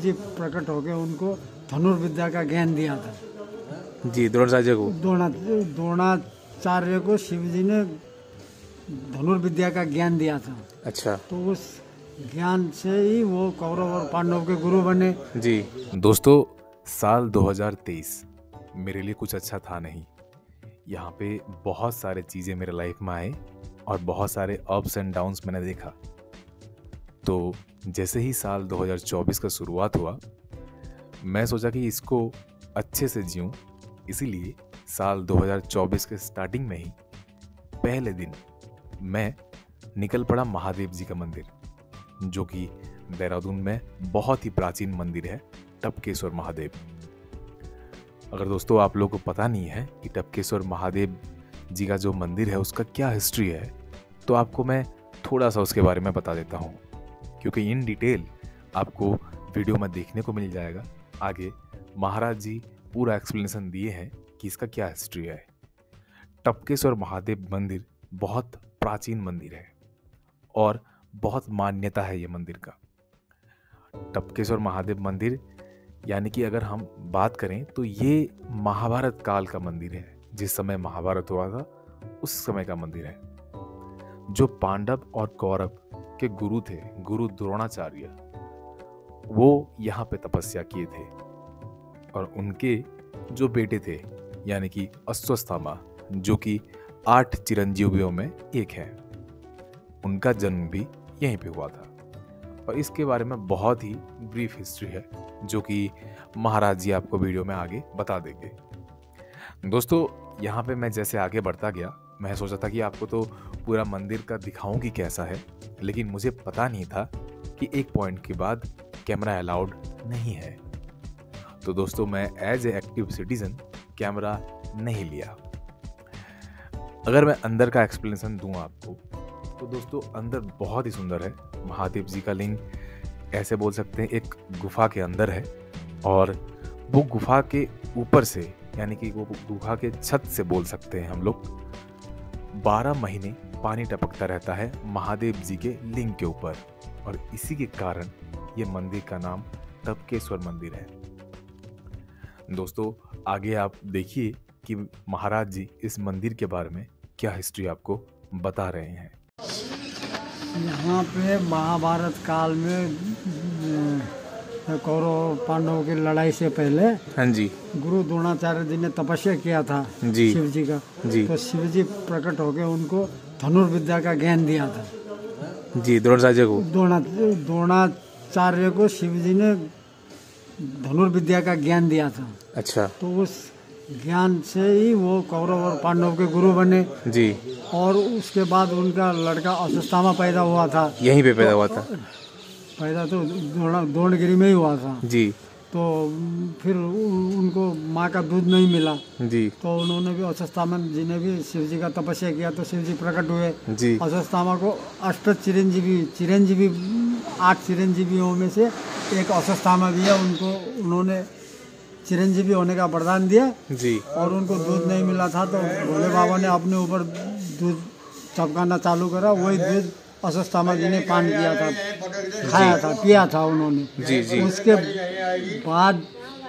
जी प्रकट होकर उनको धनुर्विद्या का ज्ञान दिया था। जी, द्रोणाचार्य को द्रोणाचार्य को शिव जी ने धनुर्विद्या का ज्ञान दिया था। अच्छा। तो उस ज्ञान से ही वो कौरव और पांडव के गुरु बने। जी दोस्तों, साल 2023 मेरे लिए कुछ अच्छा था नहीं। यहाँ पे बहुत सारे चीज़ें मेरे लाइफ में आए और बहुत सारे अप्स एंड डाउन्स मैंने देखा। तो जैसे ही साल 2024 का शुरुआत हुआ, मैं सोचा कि इसको अच्छे से जीऊँ। इसीलिए साल 2024 के स्टार्टिंग में ही पहले दिन मैं निकल पड़ा महादेव जी का मंदिर, जो कि देहरादून में बहुत ही प्राचीन मंदिर है, टपकेश्वर महादेव। अगर दोस्तों आप लोगों को पता नहीं है कि टपकेश्वर महादेव जी का जो मंदिर है उसका क्या हिस्ट्री है, तो आपको मैं थोड़ा सा उसके बारे में बता देता हूँ, क्योंकि इन डिटेल आपको वीडियो में देखने को मिल जाएगा। आगे महाराज जी पूरा एक्सप्लेनेशन दिए हैं कि इसका क्या हिस्ट्री है। टपकेश्वर महादेव मंदिर बहुत प्राचीन मंदिर है और बहुत मान्यता है ये मंदिर का। टपकेश्वर महादेव मंदिर यानी कि अगर हम बात करें तो ये महाभारत काल का मंदिर है। जिस समय महाभारत हुआ था उस समय का मंदिर है। जो पांडव और कौरव के गुरु थे, गुरु द्रोणाचार्य, वो यहाँ पे तपस्या किए थे और उनके जो बेटे थे यानी कि अश्वत्थामा, जो कि 8 चिरंजीवियों में एक है, उनका जन्म भी यहीं पे हुआ था। और इसके बारे में बहुत ही ब्रीफ हिस्ट्री है जो कि महाराज जी आपको वीडियो में आगे बता देंगे। दोस्तों यहाँ पे मैं जैसे आगे बढ़ता गया, मैं सोचा था कि आपको तो पूरा मंदिर का दिखाऊं कि कैसा है, लेकिन मुझे पता नहीं था कि एक पॉइंट के बाद कैमरा अलाउड नहीं है। तो दोस्तों मैं as a active citizen camera नहीं लिया। अगर मैं अंदर का एक्सप्लेनेशन दूं आपको, तो दोस्तों अंदर बहुत ही सुंदर है। महादेव जी का लिंग ऐसे बोल सकते हैं एक गुफा के अंदर है और वो गुफा के ऊपर से यानी कि वो गुफा के छत से बोल सकते हैं हम लोग 12 महीने पानी टपकता रहता है महादेव जी के लिंग के ऊपर, और इसी के कारण ये मंदिर का नाम टपकेश्वर मंदिर है। दोस्तों आगे आप देखिए कि महाराज जी इस मंदिर के बारे में क्या हिस्ट्री आपको बता रहे हैं। यहाँ पे महाभारत काल में कौरव पांडवों की लड़ाई से पहले, हाँ जी, गुरु द्रोणाचार्य जी ने तपस्या किया था जी, शिव जी का जी। तो शिव जी प्रकट होकर उनको धनुर्विद्या का ज्ञान दिया था। जी, द्रोणाचार्य को द्रोणाचार्य को शिव जी ने धनुर्विद्या का ज्ञान दिया था। अच्छा। तो उस ज्ञान से ही वो कौरव और पांडव के गुरु बने। जी। और उसके बाद उनका लड़का अश्वत्थामा पैदा हुआ था। यहीं पे पैदा हुआ था? पैदा तो द्रोणगिरी में ही हुआ था जी। तो फिर उनको माँ का दूध नहीं मिला जी, तो उन्होंने भी अश्वत्थामा जी ने भी शिव जी का तपस्या किया, तो शिव जी प्रकट हुए जी। अश्वत्थामा को 8 चिरंजीवी 8 चिरंजीवियों में से एक अश्वत्थामा भी है। उनको उन्होंने चिरंजीवी होने का वरदान दिया जी। और उनको दूध नहीं मिला था तो भोले बाबा ने अपने ऊपर दूध टपकाना चालू करा। वही दूध अश्वत्थामा जी ने पान किया था, खाया था, पिया था उन्होंने जी जी। उसके बाद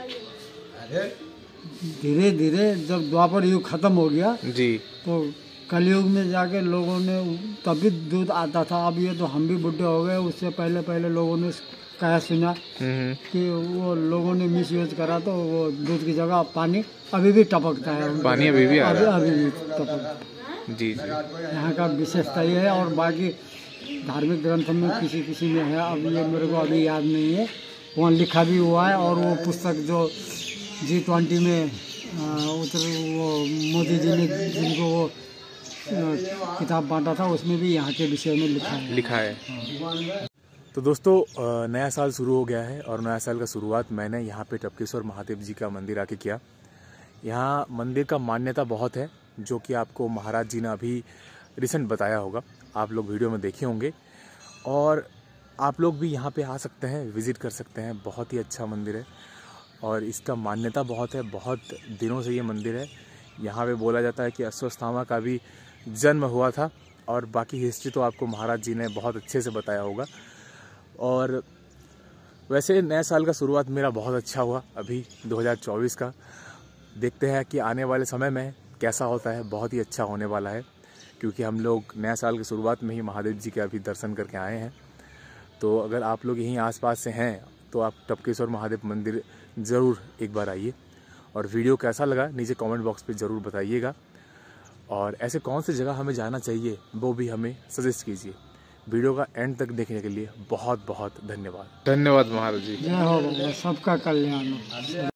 धीरे धीरे जब द्वापर युग खत्म हो गया जी, तो कलयुग में जाके लोगों ने तभी दूध आता था। अब ये तो हम भी बुढ़े हो गए, उससे पहले पहले लोगों ने कहा सुना कि वो लोगों ने मिस यूज करा, तो वो दूध की जगह पानी अभी भी टपकता है। पानी अभी भी टपकता जी जी। यहाँ का विशेषता ये है। और बाकी धार्मिक ग्रंथों में किसी में है, अब ये मेरे को अभी याद नहीं है, वहाँ लिखा भी हुआ है। और वो पुस्तक जो G20 में वो मोदी जी ने जिनको वो किताब बांटा था, उसमें भी यहाँ के विषय में लिखा है। तो दोस्तों नया साल शुरू हो गया है और नया साल का शुरुआत मैंने यहाँ पे टपकेश्वर महादेव जी का मंदिर आके किया। यहाँ मंदिर का मान्यता बहुत है, जो कि आपको महाराज जी ने अभी रिसेंट बताया होगा, आप लोग वीडियो में देखे होंगे। और आप लोग भी यहाँ पे आ सकते हैं, विज़िट कर सकते हैं। बहुत ही अच्छा मंदिर है और इसका मान्यता बहुत है, बहुत दिनों से ये मंदिर है। यहाँ पे बोला जाता है कि अश्वत्थामा का भी जन्म हुआ था, और बाकी हिस्ट्री तो आपको महाराज जी ने बहुत अच्छे से बताया होगा। और वैसे नए साल का शुरुआत मेरा बहुत अच्छा हुआ अभी 2024 का। देखते हैं कि आने वाले समय में कैसा होता है। बहुत ही अच्छा होने वाला है, क्योंकि हम लोग नए साल की शुरुआत में ही महादेव जी के अभी दर्शन करके आए हैं। तो अगर आप लोग यहीं आसपास से हैं तो आप टपकेश्वर महादेव मंदिर ज़रूर एक बार आइए। और वीडियो कैसा लगा नीचे कमेंट बॉक्स पे ज़रूर बताइएगा। और ऐसे कौन सी जगह हमें जाना चाहिए वो भी हमें सजेस्ट कीजिए। वीडियो का एंड तक देखने के लिए बहुत बहुत धन्यवाद। धन्यवाद महाराज जी। जय हो बाबा, सबका कल्याण हो।